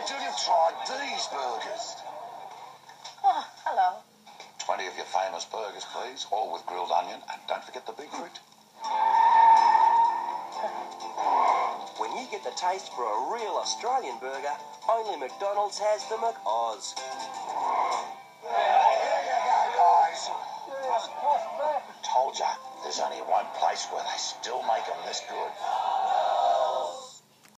Wait till you've tried these burgers. Oh, hello. 20 of your famous burgers, please, all with grilled onion, and don't forget the beetroot. When you get the taste for a real Australian burger, only McDonald's has the McOz. Here you go, guys. Told ya, there's only one place where they still make them this good.